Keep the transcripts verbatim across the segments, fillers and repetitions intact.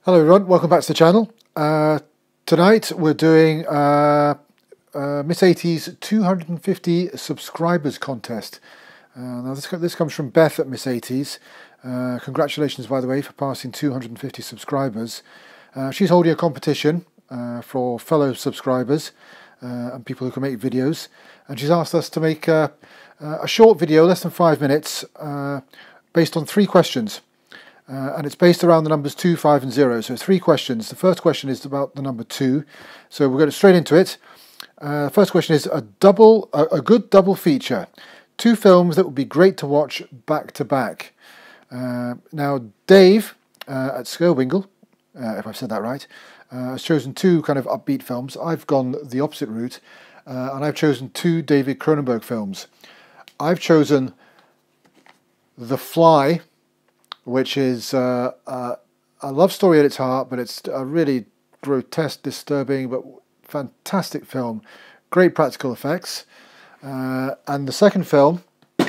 Hello everyone, welcome back to the channel. Uh, tonight we're doing uh, uh, Miss eighties two hundred fifty subscribers contest. Uh, now this, this comes from Beth at Miss eighties. Uh, congratulations, by the way, for passing two hundred fifty subscribers. Uh, she's holding a competition uh, for fellow subscribers uh, and people who can make videos. And she's asked us to make uh, uh, a short video, less than five minutes, uh, based on three questions. Uh, and it's based around the numbers two, five and zero. So three questions. The first question is about the number two. So we're going straight into it. Uh, the first question is a double, a, a good double feature. Two films that would be great to watch back to back. Uh, now Dave uh, at Skowingle, uh, if I've said that right, uh, has chosen two kind of upbeat films. I've gone the opposite route uh, and I've chosen two David Cronenberg films. I've chosen The Fly, which is uh, uh, a love story at its heart, but it's a really grotesque, disturbing, but fantastic film. Great practical effects. Uh, and the second film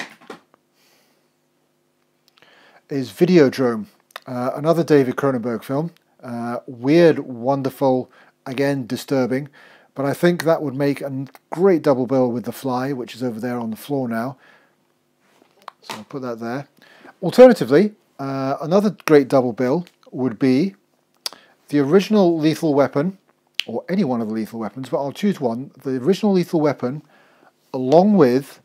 is Videodrome, uh, another David Cronenberg film. Uh, weird, wonderful, again disturbing, but I think that would make a great double bill with The Fly, which is over there on the floor now. So I'll put that there. Alternatively, Uh, another great double bill would be the original Lethal Weapon, or any one of the Lethal Weapons, but I'll choose one. The original Lethal Weapon, along with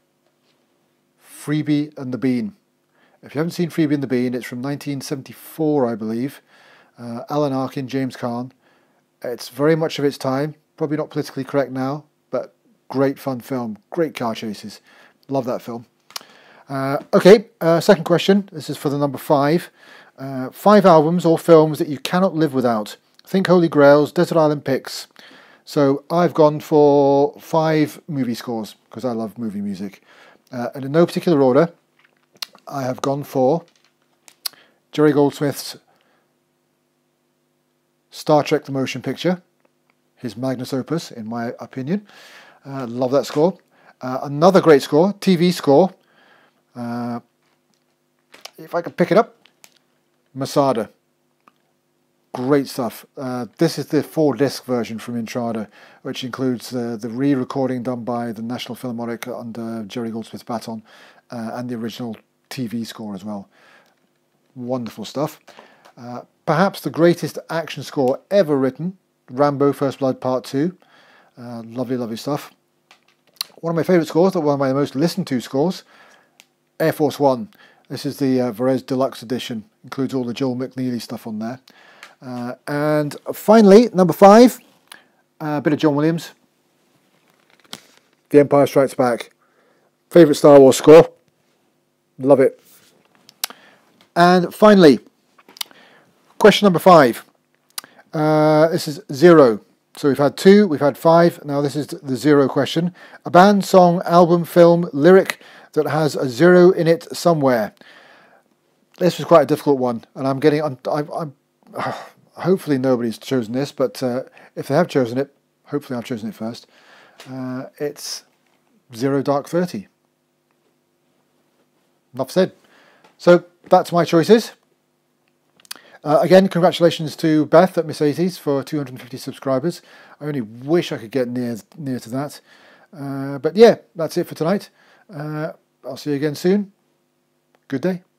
Freebie and the Bean. If you haven't seen Freebie and the Bean, it's from nineteen seventy-four, I believe. Uh, Alan Arkin, James Caan. It's very much of its time. Probably not politically correct now, but great fun film. Great car chases. Love that film. Uh, okay, uh, second question. This is for the number five. Uh, five albums or films that you cannot live without. Think Holy Grails, Desert Island Picks. So I've gone for five movie scores because I love movie music. Uh, and in no particular order, I have gone for Jerry Goldsmith's Star Trek The Motion Picture, his magnus opus, in my opinion. Uh, love that score. Uh, another great score, T V score. Uh, if I can pick it up, Masada. Great stuff. Uh, this is the four disc version from Intrada, which includes uh, the re-recording done by the National Philharmonic under Jerry Goldsmith's baton, uh, and the original T V score as well. Wonderful stuff. Uh, perhaps the greatest action score ever written, Rambo First Blood Part two. Uh, lovely, lovely stuff. One of my favourite scores, one of my most listened to scores, Air Force One. This is the uh, Varese Deluxe edition. Includes all the Joel McNeely stuff on there. Uh, and finally, number five, a uh, bit of John Williams. The Empire Strikes Back. Favourite Star Wars score. Love it. And finally, question number five. Uh, this is zero. So we've had two, we've had five. Now this is the zero question. A band, song, album, film, lyric that has a zero in it somewhere. This was quite a difficult one, and I'm getting. I'm. I'm, I'm uh, hopefully nobody's chosen this, but uh, if they have chosen it, hopefully I've chosen it first. Uh, it's Zero Dark Thirty. Enough said. So that's my choices. Uh, again, congratulations to Beth at Miss eighties for two hundred fifty subscribers. I only wish I could get near near to that. Uh, but yeah, that's it for tonight. Uh, I'll see you again soon. Good day.